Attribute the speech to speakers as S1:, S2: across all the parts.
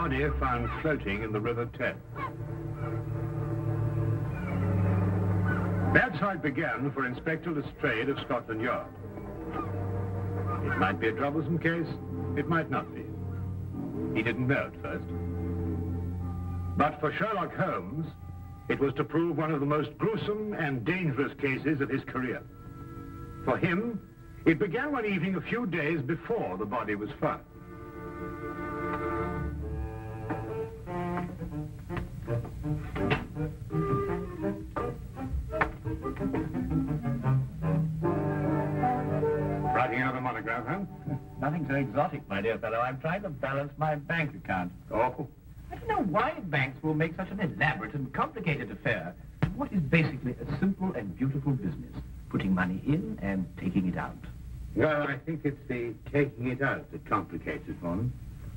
S1: body found floating in the River Thames. That's how it began for Inspector Lestrade of Scotland Yard. It might be a troublesome case, it might not be. He didn't know at first. But for Sherlock Holmes, it was to prove one of the most gruesome and dangerous cases of his career. For him, it began one evening a few days before the body was found. Writing out a monograph, huh?
S2: Nothing so exotic, my dear fellow. I'm trying to balance my bank account.
S1: Oh.
S2: I don't know why banks will make such an elaborate and complicated affair. What is basically a simple and beautiful business. Putting money in and taking it out.
S1: Well, I think it's the taking it out that complicates it for them.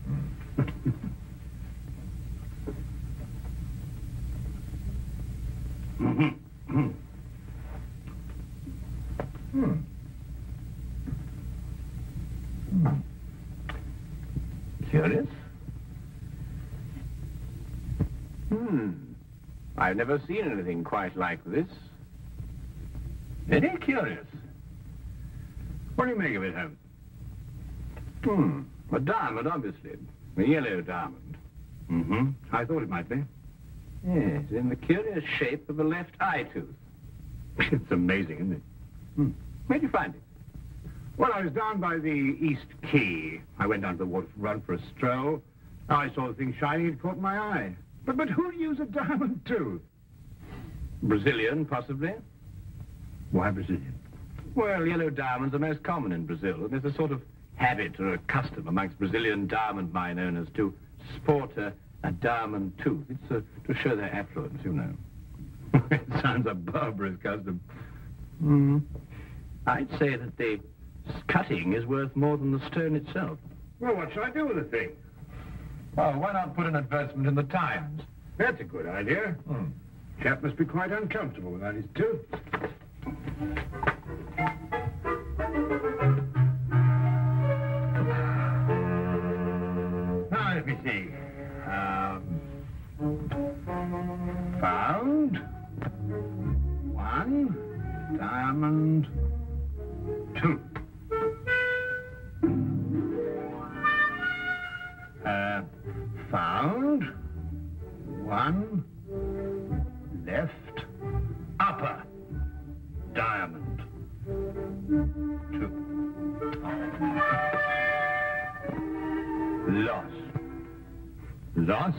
S2: Curious? I've never seen anything quite like this. Very curious.
S1: What do you make of it, Holmes?
S2: A diamond, obviously. A yellow diamond.
S1: I thought it might be.
S2: Yes, in the curious shape of a left eye tooth.
S1: It's amazing, isn't it?
S2: Where'd you find it?
S1: Well, I was down by the East Quay. I went down to the waterfront for a stroll. I saw the thing shining, it caught my eye. But who'd use a diamond tooth?
S2: Brazilian, possibly.
S1: Why Brazilian?
S2: Well, yellow diamonds are most common in Brazil. There's a sort of habit or a custom amongst Brazilian diamond mine owners to sport a diamond tooth. It's to show their affluence, you know.
S1: It sounds a barbarous custom.
S2: I'd say that the cutting is worth more than the stone itself.
S1: Well, what shall I do with the thing?
S2: Oh, why not put an advertisement in the Times?
S1: That's a good idea. Chap must be quite uncomfortable without his tooth. Now, let me see. Found one diamond tooth. Found one left upper diamond tooth. Lost. Lost.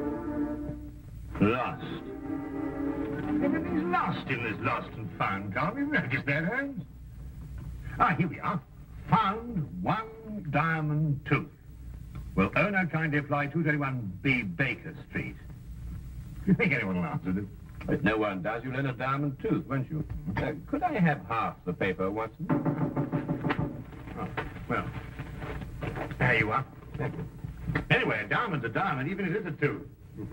S1: Lost. Everything's lost in this lost and found job. You notice that, Holmes? Here we are. Found one diamond tooth. Will owner kindly apply 231B Baker Street? Do you think anyone will answer this?
S2: If no one does, you'll earn a diamond tooth, won't you? Could I have half the paper, Watson?
S1: Oh, well, there you are.
S2: Thank you.
S1: Anyway, a diamond's a diamond, even if it's a tooth.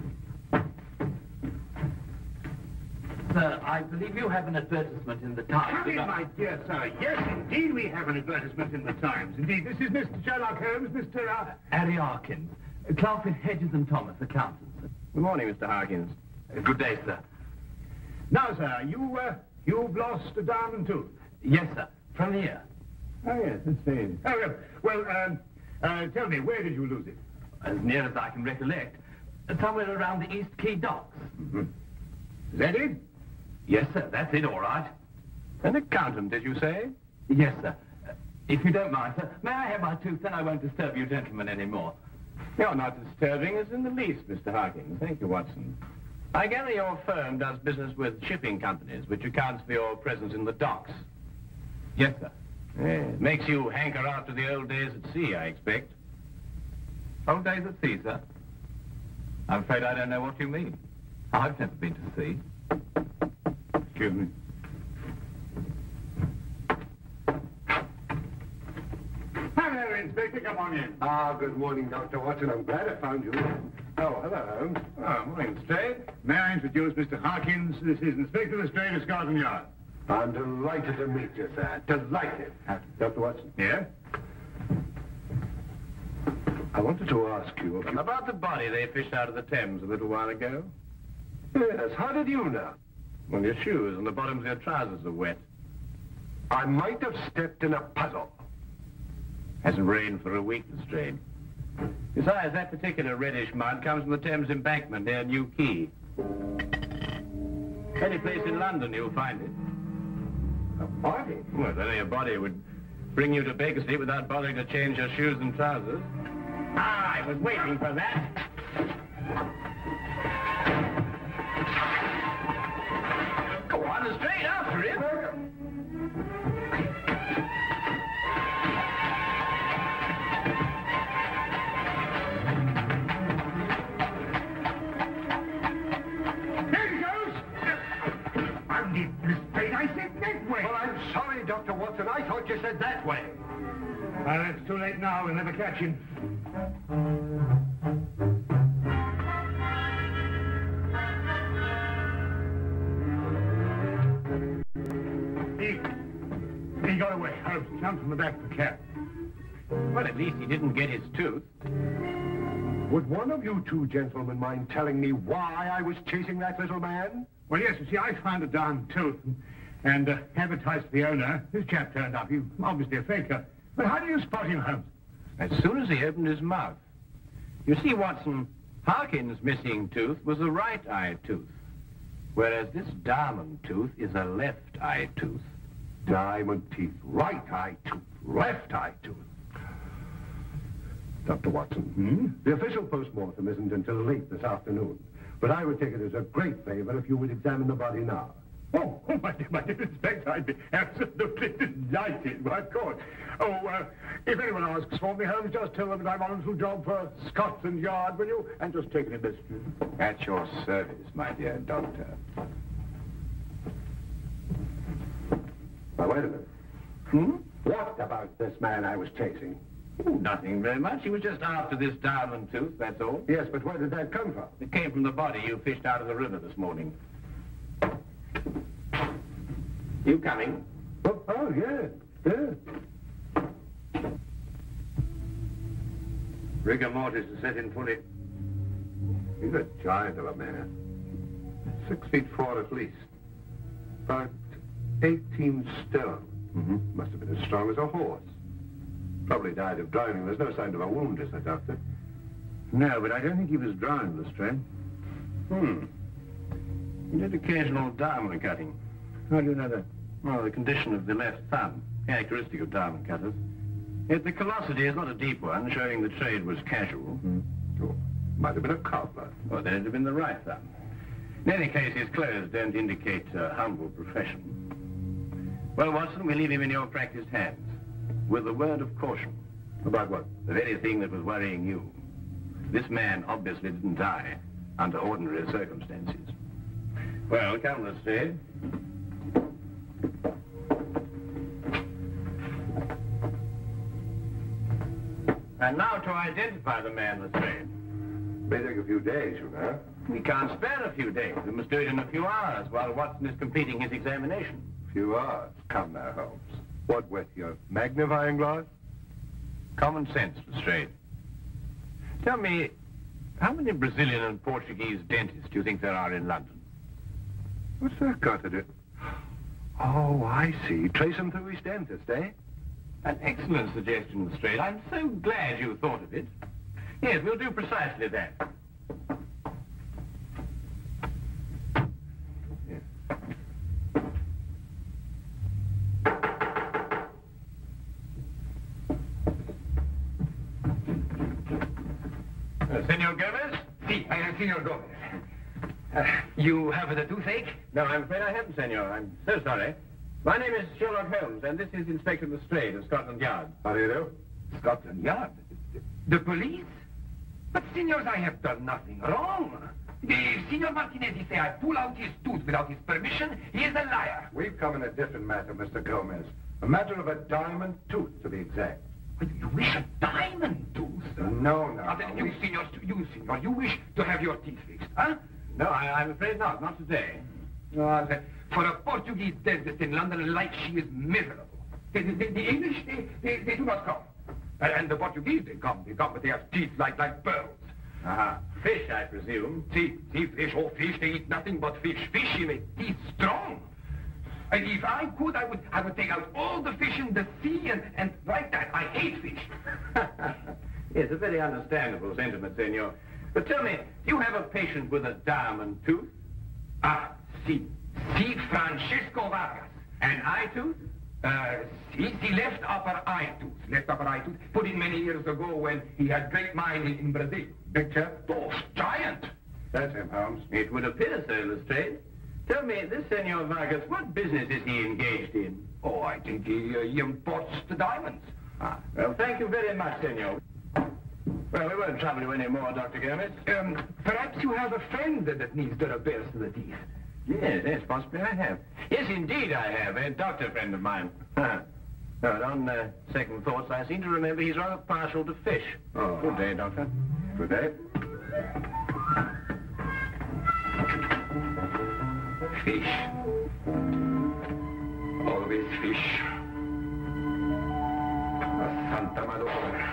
S2: Sir, I believe you have an advertisement in the Times.
S1: Come in, my dear sir. Yes, indeed, we have an advertisement in the Times. Indeed, this is Mr. Sherlock Holmes, Mr.
S2: Harry Harkins, clerk at Hedges and Thomas, accountants. Good morning, Mr. Harkins. Good day, sir.
S1: Now, sir, you've lost a diamond tooth.
S2: Yes, sir. From here.
S1: Oh, yes, let's see. Oh, well, tell me, where did you lose it?
S2: As near as I can recollect, somewhere around the East Quay docks.
S1: Is that it?
S2: Yes, sir, that's it, all right.
S3: An accountant, did you say?
S2: Yes, sir. If you don't mind, sir, may I have my tooth, then I won't disturb you gentlemen anymore.
S3: You're not disturbing us in the least, Mr. Harkins. Thank you, Watson. I gather your firm does business with shipping companies, which accounts for your presence in the docks.
S2: Yes, sir.
S3: Makes you hanker after the old days at sea, I expect.
S2: Old days at sea, sir? I'm afraid I don't know what you mean. I've never been to sea.
S1: Excuse me. Hello, Inspector. Come on in.
S4: Good morning, Dr. Watson. I'm glad I found you. Oh, hello, Holmes.
S1: Oh, morning, Lestrade. May I introduce Mr. Harkins? This is Inspector Lestrade of Scotland Yard.
S4: I'm delighted to meet you, sir. Delighted. Dr. Watson?
S1: Yeah?
S4: I wanted to ask you if you...
S3: About the body they fished out of the Thames a little while ago.
S4: Yes, how did you know?
S3: Well, your shoes and the bottoms of your trousers are wet.
S4: I might have stepped in a puddle.
S3: Hasn't rained for a week, Lestrade. Besides, that particular reddish mud comes from the Thames embankment near New Quay. Any place in London you'll find it.
S4: A body?
S3: Well, only a body would bring you to Baker Street without bothering to change your shoes and trousers. Ah, I was waiting for that. Go on, Lestrade, after him.
S1: I said that way.
S4: Well, I'm sorry, Dr. Watson. I thought you said that way.
S1: Well, it's too late now. We'll never catch him. He got away. Holmes jumped from the back of the cab.
S3: Well, at least he didn't get his tooth.
S4: Would one of you two gentlemen mind telling me why I was chasing that little man?
S1: Well, yes, you see, I found a darn tooth and advertised to the owner. This chap turned up. He's obviously a faker. But how do you spot him, Holmes?
S3: As soon as he opened his mouth. You see, Watson, Harkin's missing tooth was a right eye tooth, whereas this diamond tooth is a left eye tooth.
S4: Diamond teeth, right eye tooth, left eye tooth. Dr. Watson, the official postmortem isn't until late this afternoon. But I would take it as a great favor if you would examine the body now.
S1: Oh, my dear Inspector, I'd be absolutely delighted. Why, of course. Oh, if anyone asks for me, Holmes, just tell them that I'm on a little job for Scotland Yard, will you? And just take an investigation.
S3: At your service, my dear doctor.
S4: Now, wait a minute. What about this man I was chasing?
S3: Oh, nothing very much. He was just after this diamond tooth, that's all.
S4: Yes, but where did that come from?
S3: It came from the body you fished out of the river this morning. You coming?
S4: Oh, yes.
S1: Rigor mortis is set in fully.
S4: He's a giant of a man. 6'4" at least. About 18 stone. Must have been as strong as a horse. Probably died of drowning. There's no sign of a wound, is there, Doctor?
S1: No, but I don't think he was drowned, Lestrade.
S3: He did occasional diamond cutting.
S1: How do you know that?
S3: Well, the condition of the left thumb, characteristic of diamond cutters. Yet the callosity is not a deep one, showing the trade was casual.
S4: Oh, might have been a cobbler.
S3: Or then it'd have been the right thumb. In any case, his clothes don't indicate a humble profession. Well, Watson, we leave him in your practiced hands. With a word of caution.
S4: About what?
S3: The very thing that was worrying you. This man obviously didn't die under ordinary circumstances. Well, come, Lestrade. And now to identify the man, Lestrade.
S4: May take a few days, you know.
S3: We can't spare a few days. We must do it in a few hours while Watson is completing his examination.
S4: Few hours. Come now, Holmes. What with your magnifying glass?
S3: Common sense, Lestrade. Tell me, how many Brazilian and Portuguese dentists do you think there are in London?
S4: What's that got to do? Oh, I see. Trace him through his dentist, eh?
S3: An excellent suggestion, Lestrade. I'm so glad you thought of it. Yes, we'll do precisely that. Senor Gomez?
S5: Si, I am Senor Gomez. You have the toothache?
S3: No, I'm afraid I haven't, senor. I'm so sorry. My name is Sherlock Holmes, and this is Inspector Lestrade of Scotland Yard.
S4: How do you do?
S5: Scotland Yard? The police? But, senors, I have done nothing wrong. If Senor Martinez say I pull out his tooth without his permission, he is a liar.
S4: We've come in a different matter, Mr. Gomez. A matter of a diamond tooth, to be exact.
S5: But you wish a diamond tooth?
S4: No.
S5: Then you, senor, you wish to have your teeth fixed, huh?
S3: No, I'm afraid not. Not today.
S5: For a Portuguese dentist in London, life she is miserable. The English, they do not come. And the Portuguese, they come, but they have teeth like pearls.
S2: Aha. Fish, I presume.
S5: See, fish, fish, they eat nothing but fish. Fish, they make teeth strong. And if I could, I would take out all the fish in the sea and like that. I hate fish.
S2: Yes, a very understandable sentiment, senor. But tell me, do you have a patient with a diamond tooth?
S5: Ah, si, Francisco Vargas.
S2: An eye tooth?
S5: See, left upper eye tooth. Put in many years ago when he had great mine in Brazil.
S4: Big chap?
S5: Oh, giant.
S4: That's him, Holmes.
S2: It would appear so, Lestrade. Tell me, this Senor Vargas, what business is he engaged in?
S5: Oh, I think he imports the diamonds.
S2: Ah, well, thank you very much, senor. Well, we won't trouble you any more, Dr. Gomez.
S5: Perhaps you have a friend that needs the repairs to the teeth.
S2: Yes, possibly I have. Yes, indeed I have. A doctor friend of mine. But on second thoughts, I seem to remember he's rather partial to fish.
S4: Oh.
S2: Good day, Doctor.
S4: Good day.
S5: Fish. Always fish. Santa Madonna.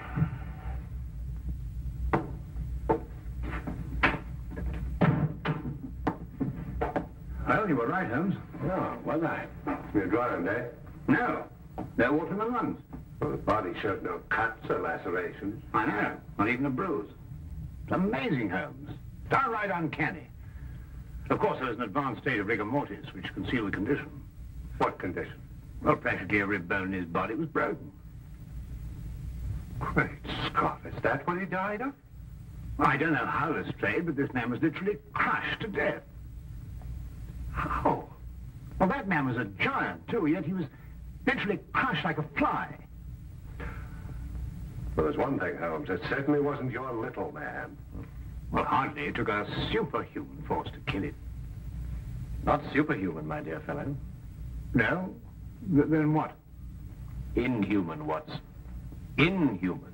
S1: Well, you were right, Holmes.
S2: Oh, was I?
S4: You're drowned, eh?
S1: No. No water in the lungs.
S4: Well, the body showed no cuts or lacerations.
S1: I know. Not even a bruise. It's amazing, Holmes. Downright uncanny. Of course, there was an advanced state of rigor mortis, which concealed the condition.
S4: What condition?
S1: Well, practically every bone in his body was broken.
S4: Great Scott, is that what he died of?
S1: Well, I don't know how Lestrade, but this man was literally crushed to death.
S4: How?
S1: Well, that man was a giant, too, yet he was literally crushed like a fly.
S4: Well, there's one thing, Holmes. It certainly wasn't your little man.
S1: Well, hardly. It took a superhuman force to kill him.
S2: Not superhuman, my dear fellow.
S1: No? Then what?
S2: Inhuman, Watson. Inhuman.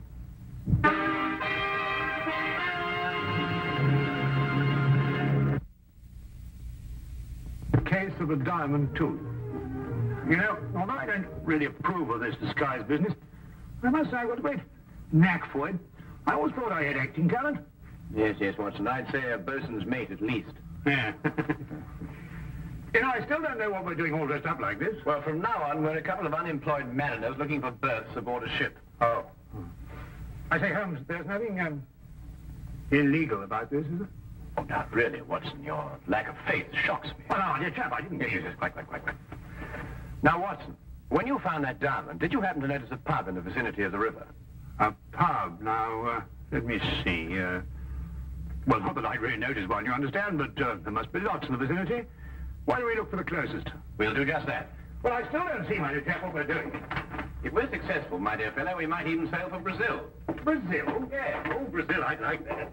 S1: Case of the diamond tooth. You know, although I don't really approve of this disguise business, I must say I've got a great knack for it. I always thought I had acting talent.
S2: Yes, Watson. I'd say a bosun's mate at least.
S1: Yeah. You know, I still don't know what we're doing all dressed up like this.
S2: Well, from now on, we're a couple of unemployed mariners looking for berths aboard a ship.
S1: Oh. I say, Holmes, there's nothing illegal about this, is there?
S2: Oh, not really, Watson. Your lack of faith shocks me.
S1: Oh, no, dear chap, I didn't get you.
S2: Yes, quite. Now, Watson, when you found that diamond, did you happen to notice a pub in the vicinity of the river?
S1: A pub? Now, let me see. Well, not that I'd really noticed one, you understand, but there must be lots in the vicinity. Why don't we look for the closest?
S2: We'll do just that.
S1: Well, I still don't see, my dear chap, what we're doing.
S2: If we're successful, my dear fellow, we might even sail for Brazil.
S1: Brazil?
S2: Yeah.
S1: Oh, Brazil, I'd like that.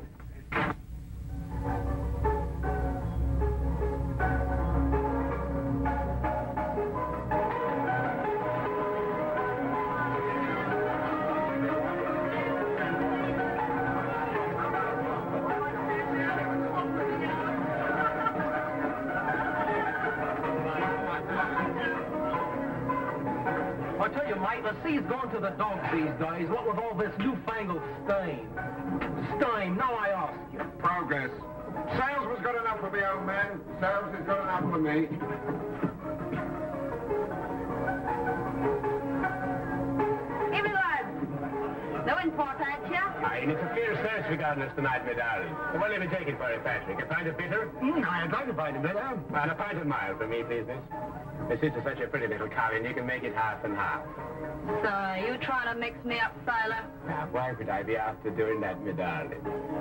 S6: I tell you, mate, the sea's gone to the dogs these days, what with all this newfangled steam. Steam, now I ask you.
S4: Progress. Sales was good enough for me, old man. Sales is good enough for me.
S7: Here, lads. No important, yeah?
S2: Aye, and it's a fair search we got on us tonight, my darling. What will you be taking for it, Patrick? A pint of bitter?
S1: I'd like to find a bit,
S2: And a pint of mild for me, please, miss. My sister's such a pretty little collie, you can make it half and half.
S7: So, you trying to mix me up, sailor?
S2: Now, why would I be after doing that, my darling?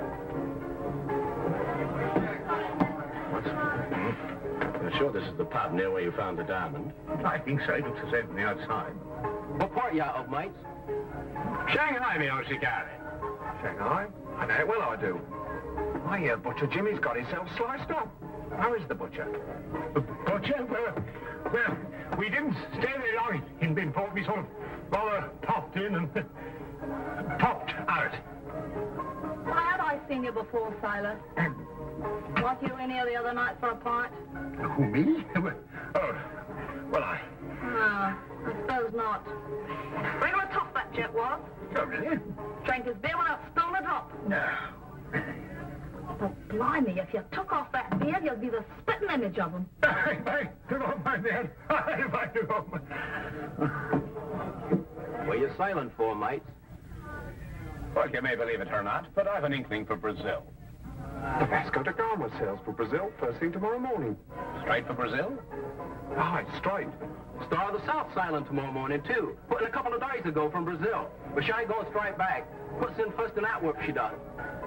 S2: You're sure this is the pub near where you found the diamond?
S1: I think so. It looks the same from the outside.
S6: What part you out of, mates?
S2: Shanghai, me old shikari.
S4: Shanghai? I know it well, I do. I hear Butcher Jimmy's got himself sliced up. How is the butcher?
S1: The butcher? Well, we didn't stay very long in Binport. We sort of rather popped in and popped out.
S7: Why had I seen you before, sailor? Was you in here the other night for a pint?
S1: Who, me? Oh, well, I...
S7: No, I suppose not. Bring her a top, that Jet was.
S5: Oh, really?
S7: Drank his beer without spilling a drop.
S5: No.
S7: But blimey, if you took off that beard, you'd be the spitting image of him.
S5: If I took off my beard. If I took off my...
S6: What are you silent for, mates?
S3: Well, you may believe it or not, but I've an inkling for Brazil.
S4: The Vasco da Gama sails for Brazil first thing tomorrow morning.
S3: Straight for Brazil?
S4: Aye, straight.
S6: Star of the South sailing tomorrow morning, too. Put in a couple of days ago from Brazil. But she ain't going straight back. Puts in first in Antwerp, she does.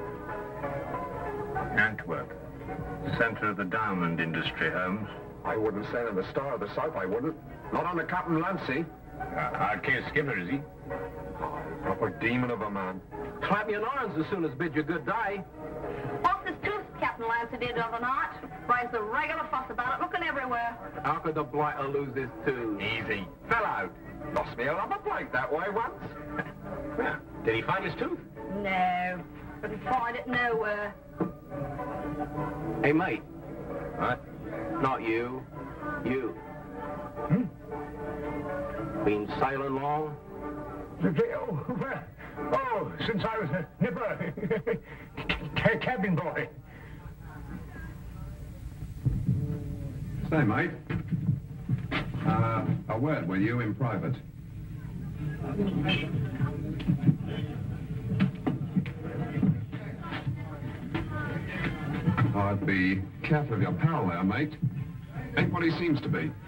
S1: Antwerp. Center of the diamond industry, Holmes.
S4: I wouldn't sail in the Star of the South, I wouldn't. Not on the Captain Lancy.
S1: Hard case skipper, is he?
S4: Proper demon of a man.
S6: Clap your arms as soon as bid you good day.
S7: Lost his tooth, Captain Lancer did the other night. Raised a regular fuss about it, looking everywhere.
S6: How could the blighter lose his tooth?
S5: Easy. Fell out. Lost me a rubber plate that way once.
S3: Did he find his tooth?
S7: No, couldn't find it nowhere.
S6: Hey, mate.
S3: What?
S6: Not you. You. Been sailing long?
S5: Oh, since I was a nipper. Cabin boy.
S4: Say, mate. A word with you in private. I'd be careful of your pal there, mate. Ain't what he seems to be.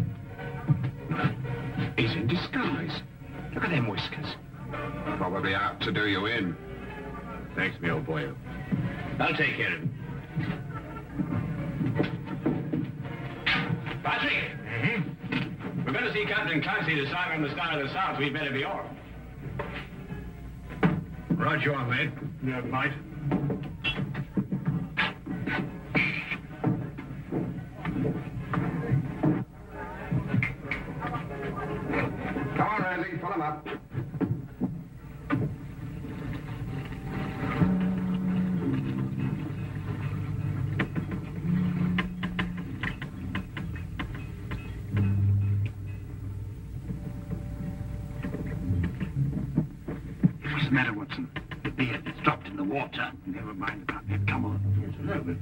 S5: He's in disguise. Look at them whiskers.
S4: Probably out to do you in.
S1: Thanks, me old boy.
S3: I'll take care of him. Patrick! We're going to see Captain Clancy to sign on the Star of the South. We'd better be off.
S1: Right you are, mate.
S5: Yeah, mate.
S4: Come on, Randy, pull him up.
S5: What's the matter, Watson? The beard that's dropped in the water. Never mind about that. Come on. Yes, a little bit.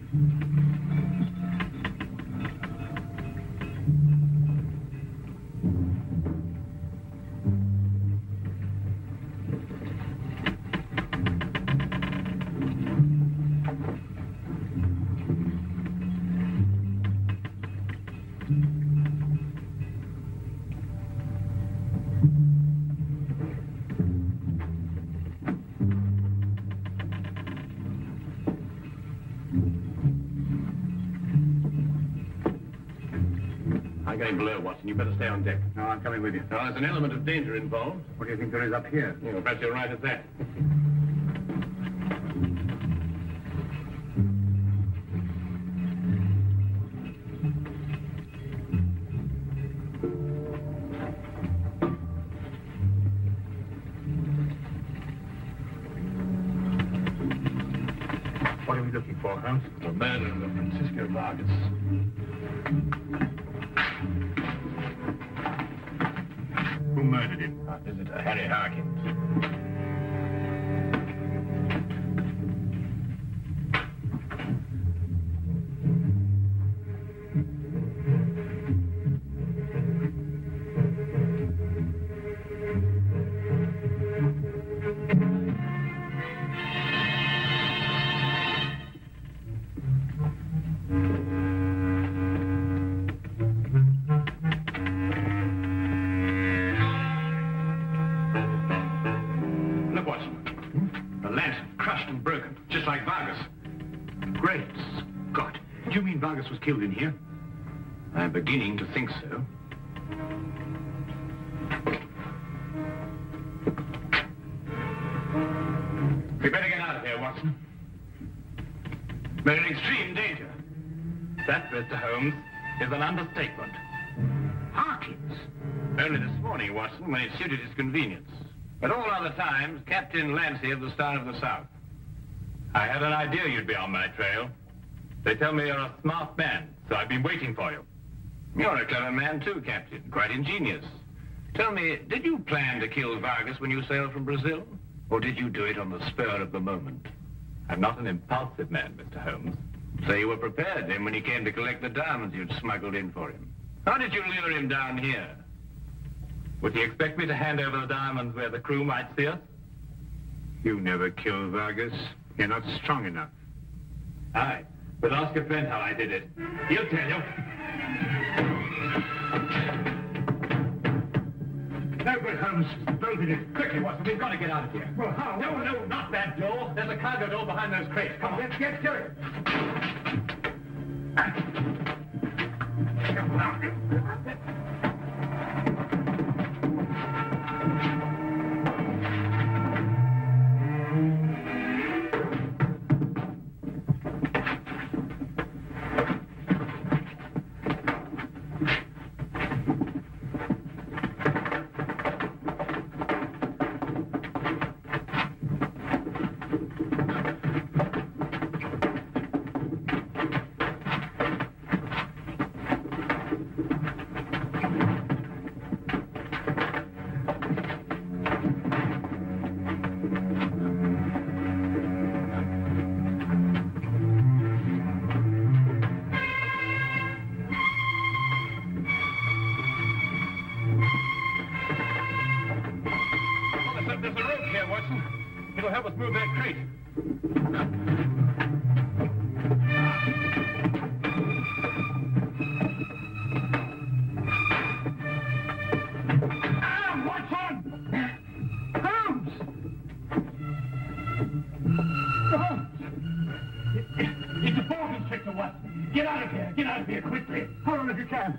S3: I'm going below, Watson. You better stay on deck.
S1: No, I'm coming with you.
S3: Now, there's an element of danger involved.
S1: What do you think there is up here?
S3: Yeah, perhaps you're right at that.
S1: What are we looking for, Holmes?
S3: The murder of Francisco Vargas.
S1: Who murdered him?
S3: Our visitor, Harry Harkins. Look, Watson. The lantern crushed and broken, just like Vargas.
S1: Great Scott. Do you mean Vargas was killed in here?
S3: I'm beginning to think so. We better get out of here, Watson. We're in extreme danger. That, Mr. Holmes, is an understatement.
S1: Harkins.
S3: Only this morning, Watson, when it suited his convenience. At all other times, Captain Lancy of the Star of the South. I had an idea you'd be on my trail. They tell me you're a smart man, so I've been waiting for you. You're a clever man, too, Captain. Quite ingenious. Tell me, did you plan to kill Vargas when you sailed from Brazil? Or did you do it on the spur of the moment?
S2: I'm not an impulsive man, Mr. Holmes.
S3: So you were prepared then when he came to collect the diamonds you'd smuggled in for him. How did you lure him down here?
S2: Would he expect me to hand over the diamonds where the crew might see us?
S1: You never killed Vargas. You're not strong enough.
S2: Aye, but ask your friend how I did it. He'll tell you.
S1: No good, Holmes. Bolted it.
S2: Quickly, Watson, we've got to get out of here.
S1: Well, how?
S2: No, not that door. There's a cargo door behind those crates. Come on.
S1: Let's get to it.
S2: There's a rope here, Watson. It'll help us move that crate.
S1: It's a ball constrictor, Watson. Get out of here. Get out of here quickly. Hold on if you can.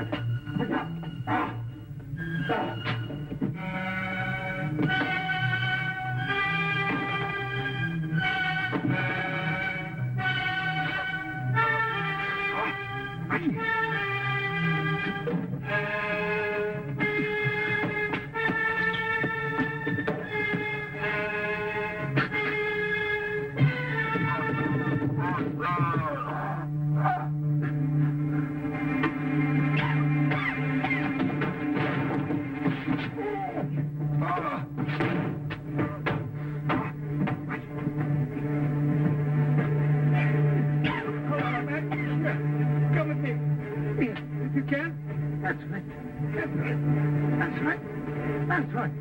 S1: That's right.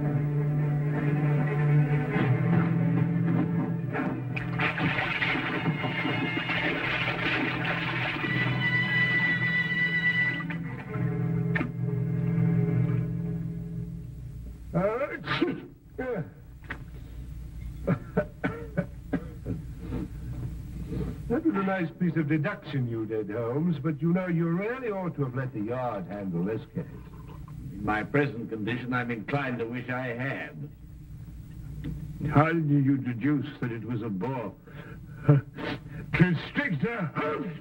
S1: That was a nice piece of deduction you did, Holmes, but you know, you really ought to have let the Yard handle this case.
S2: In my present condition, I'm inclined to wish I had.
S1: How did you deduce that it was a ball constrictor?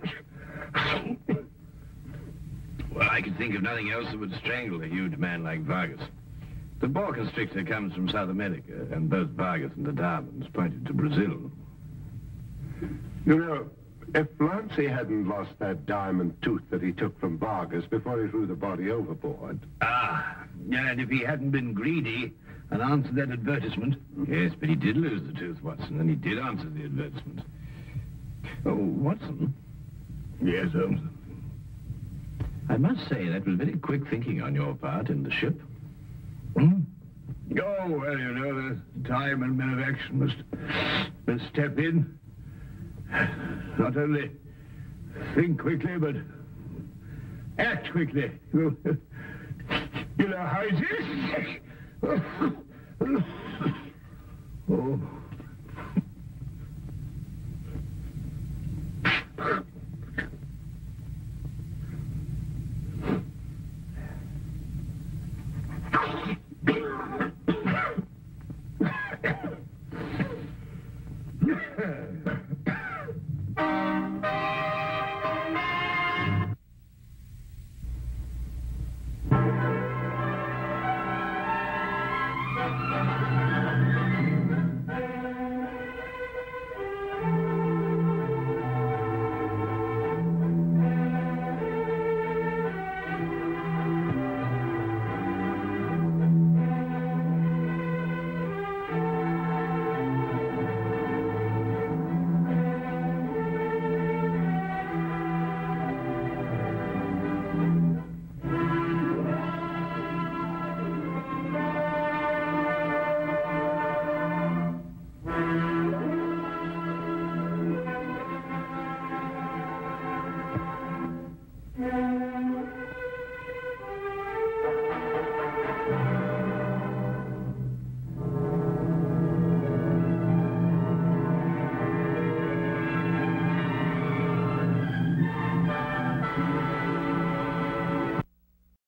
S2: Well, I could think of nothing else that would strangle a huge man like Vargas. The boa constrictor comes from South America, and both Vargas and the diamonds pointed to Brazil.
S4: You know, if Lancy hadn't lost that diamond tooth that he took from Vargas before he threw the body overboard...
S2: Ah, and if he hadn't been greedy and answered that advertisement... Yes, but he did lose the tooth, Watson, and he did answer the advertisement. Oh, Watson?
S1: Yes, Holmes.
S2: I must say that was very quick thinking on your part in the ship.
S1: Hmm? Oh, well, you know, there's time and men of action must step in. Not only think quickly, but act quickly. You know how it is? Oh.